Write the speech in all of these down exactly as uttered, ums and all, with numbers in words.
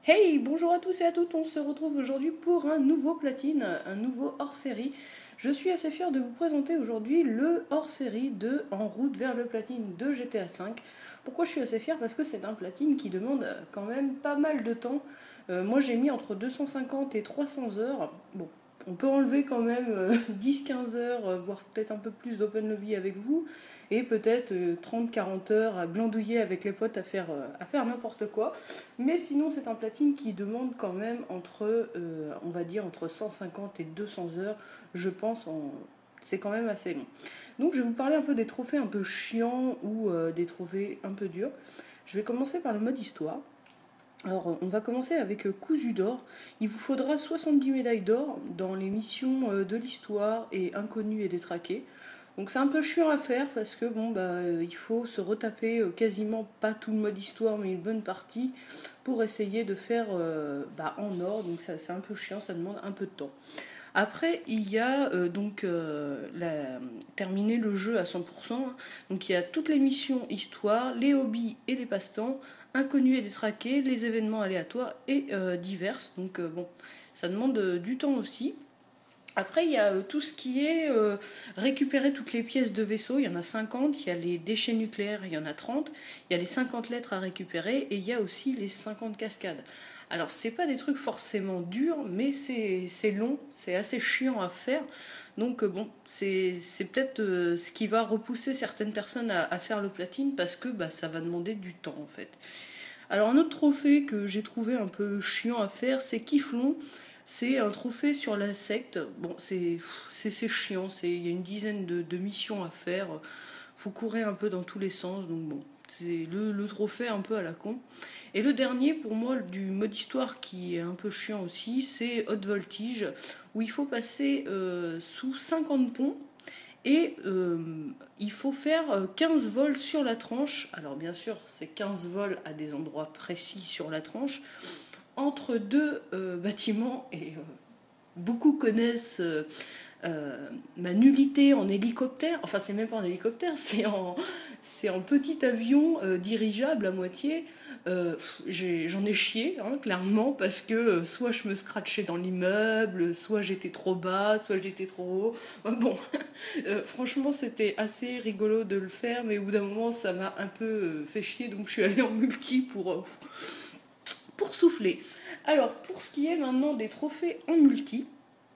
Hey, bonjour à tous et à toutes, on se retrouve aujourd'hui pour un nouveau platine, un nouveau hors-série. Je suis assez fier de vous présenter aujourd'hui le hors-série de En route vers le platine de G T A cinq. Pourquoi je suis assez fier? Parce que c'est un platine qui demande quand même pas mal de temps. Euh, moi j'ai mis entre deux cent cinquante et trois cents heures. Bon, on peut enlever quand même euh, dix quinze heures, euh, voire peut-être un peu plus d'open lobby avec vous, et peut-être euh, trente quarante heures à glandouiller avec les potes à faire, euh, à faire n'importe quoi. Mais sinon, c'est un platine qui demande quand même entre, euh, on va dire, entre cent cinquante et deux cents heures, je pense. En... C'est quand même assez long. Donc, je vais vous parler un peu des trophées un peu chiants ou euh, des trophées un peu durs. Je vais commencer par le mode histoire. Alors, on va commencer avec euh, Cousu d'or. Il vous faudra soixante-dix médailles d'or dans les missions euh, de l'histoire et inconnues et détraquées. Donc c'est un peu chiant à faire parce que bon bah euh, il faut se retaper euh, quasiment pas tout le mode histoire mais une bonne partie pour essayer de faire euh, bah, en or. Donc ça, c'est un peu chiant, ça demande un peu de temps. Après, il y a euh, donc euh, la, terminer le jeu à cent pour cent. Donc il y a toutes les missions histoire, les hobbies et les passe-temps, inconnus et détraqués, les événements aléatoires et euh, diverses. Donc euh, bon, ça demande euh, du temps aussi. Après, il y a euh, tout ce qui est euh, récupérer toutes les pièces de vaisseau. Il y en a cinquante. Il y a les déchets nucléaires, il y en a trente. Il y a les cinquante lettres à récupérer. Et il y a aussi les cinquante cascades. Alors, c'est pas des trucs forcément durs, mais c'est c'est long, c'est assez chiant à faire. Donc, euh, bon, c'est c'est peut-être euh, ce qui va repousser certaines personnes à, à faire le platine parce que bah, ça va demander du temps en fait. Alors un autre trophée que j'ai trouvé un peu chiant à faire, c'est Kiflon. C'est un trophée sur la secte. Bon, c'est c'est chiant, il y a une dizaine de, de missions à faire. Faut courir un peu dans tous les sens, donc bon, c'est le, le trophée un peu à la con. Et le dernier, pour moi, du mode histoire qui est un peu chiant aussi, c'est Haute Voltige, où il faut passer euh, sous cinquante ponts et euh, il faut faire quinze vols sur la tranche. Alors bien sûr, c'est quinze vols à des endroits précis sur la tranche, entre deux euh, bâtiments. Et euh, beaucoup connaissent euh, euh, ma nullité en hélicoptère. Enfin, c'est même pas en hélicoptère, c'est en, c'est en petit avion euh, dirigeable à moitié. Euh, j'en ai, ai chié, hein, clairement, parce que euh, soit je me scratchais dans l'immeuble, soit j'étais trop bas, soit j'étais trop haut. Bon, euh, franchement, c'était assez rigolo de le faire, mais au bout d'un moment, ça m'a un peu euh, fait chier, donc je suis allée en multi pour, euh, pour souffler. Alors, pour ce qui est maintenant des trophées en multi,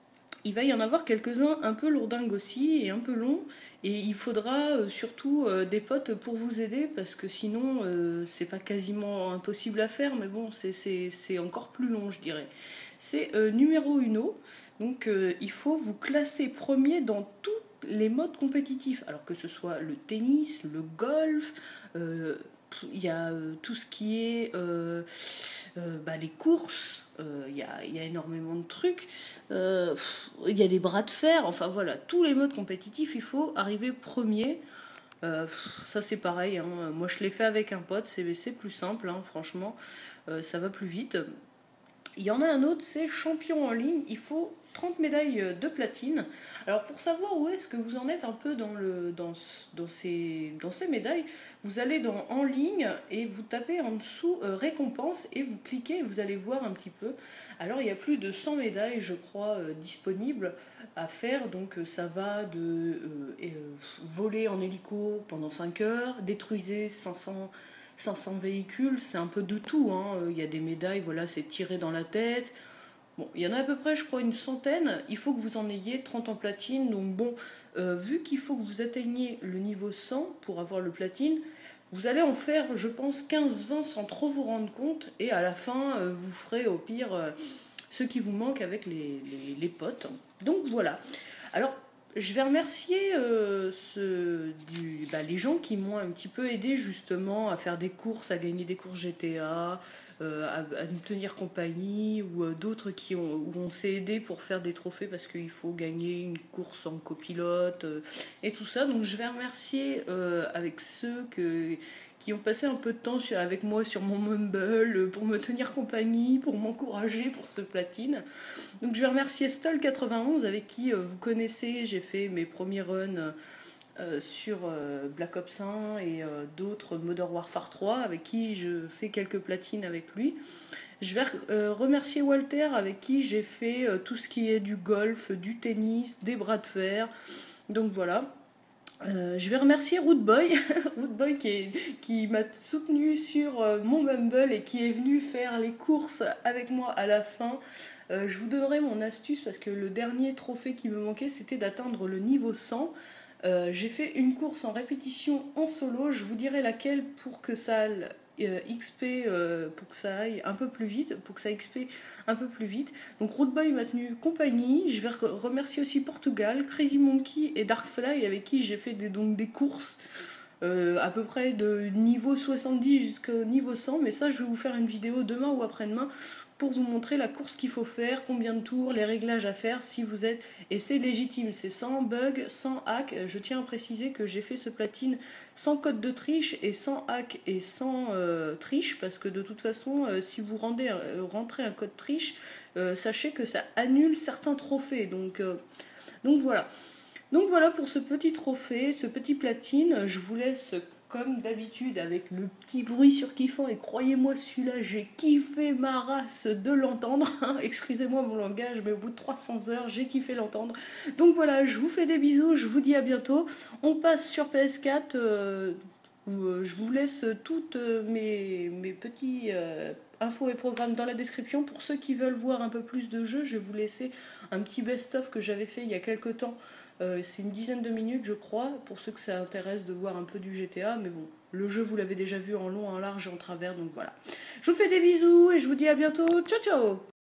il va y en avoir quelques-uns un peu lourdingues aussi et un peu longs. Et il faudra euh, surtout euh, des potes pour vous aider parce que sinon euh, c'est pas quasiment impossible à faire, mais bon, c'est encore plus long, je dirais. C'est euh, numéro uno. Donc euh, il faut vous classer premier dans tous les modes compétitifs. Alors que ce soit le tennis, le golf, euh, il y a euh, tout ce qui est euh, euh, bah, les courses. Il euh, y, a, y, a énormément de trucs. Il euh, y a des bras de fer. Enfin voilà, tous les modes compétitifs, il faut arriver premier. Euh, ça c'est pareil. Hein. Moi je l'ai fait avec un pote. C'est plus simple, hein, franchement. Euh, ça va plus vite. Il y en a un autre, c'est champion en ligne. Il faut trente médailles de platine. Alors pour savoir où est-ce que vous en êtes un peu dans, le, dans, dans, ces, dans ces médailles, vous allez dans en ligne et vous tapez en dessous euh, récompense et vous cliquez et vous allez voir un petit peu. Alors il y a plus de cent médailles je crois euh, disponibles à faire. Donc euh, ça va de euh, euh, voler en hélico pendant cinq heures, détruisez cinq cents cinq cents véhicules, c'est un peu de tout. Hein. Il y a des médailles, voilà, c'est tiré dans la tête. Bon, il y en a à peu près, je crois, une centaine. Il faut que vous en ayez trente en platine. Donc bon, euh, vu qu'il faut que vous atteigniez le niveau cent pour avoir le platine, vous allez en faire, je pense, quinze vingt sans trop vous rendre compte. Et à la fin, euh, vous ferez au pire euh, ce qui vous manque avec les, les, les potes. Donc voilà. Alors, je vais remercier euh, ce, du, bah, les gens qui m'ont un petit peu aidé justement à faire des courses, à gagner des courses G T A, euh, à, à nous tenir compagnie, ou euh, d'autres qui ont, où on s'est aidé pour faire des trophées parce qu'il faut gagner une course en copilote euh, et tout ça. Donc je vais remercier euh, avec ceux que, qui ont passé un peu de temps sur, avec moi sur mon Mumble pour me tenir compagnie, pour m'encourager pour ce platine. Donc je vais remercier Stol quatre-vingt-onze avec qui euh, vous connaissez, j'ai fait mes premiers runs euh, sur euh, Black Ops un et euh, d'autres Modern Warfare trois avec qui je fais quelques platines avec lui. Je vais euh, remercier Walter avec qui j'ai fait euh, tout ce qui est du golf, du tennis, des bras de fer. Donc voilà. Euh, je vais remercier Rootboy, Rootboy qui, est, qui m'a soutenu sur euh, mon Bumble et qui est venu faire les courses avec moi à la fin. Euh, je vous donnerai mon astuce parce que le dernier trophée qui me manquait c'était d'atteindre le niveau cent. Euh, j'ai fait une course en répétition en solo, je vous dirai laquelle pour que ça euh, X P, euh, pour que ça aille un peu plus vite, pour que ça X P un peu plus vite. Donc Rootboy m'a tenu compagnie, je vais remercier aussi Portugal, Crazy Monkey et Darkfly avec qui j'ai fait des, donc des courses euh, à peu près de niveau soixante-dix jusqu'au niveau cent, mais ça je vais vous faire une vidéo demain ou après-demain pour vous montrer la course qu'il faut faire, combien de tours, les réglages à faire si vous êtes... Et c'est légitime, c'est sans bug, sans hack. Je tiens à préciser que j'ai fait ce platine sans code de triche et sans hack et sans euh, triche, parce que de toute façon, euh, si vous rendez, euh, rentrez un code triche, euh, sachez que ça annule certains trophées. Donc, euh, donc voilà. Donc voilà pour ce petit trophée, ce petit platine. Je vous laisse... comme d'habitude avec le petit bruit surkiffant, et croyez-moi celui-là j'ai kiffé ma race de l'entendre, excusez-moi mon langage mais au bout de trois cents heures j'ai kiffé l'entendre. Donc voilà, je vous fais des bisous, je vous dis à bientôt. On passe sur P S quatre, euh, où euh, je vous laisse toutes mes, mes petits euh, infos et programmes dans la description. Pour ceux qui veulent voir un peu plus de jeux, je vais vous laisser un petit best-of que j'avais fait il y a quelques temps. Euh, c'est une dizaine de minutes je crois, pour ceux que ça intéresse de voir un peu du G T A, mais bon, le jeu vous l'avez déjà vu en long, en large et en travers, donc voilà. Je vous fais des bisous et je vous dis à bientôt, ciao ciao.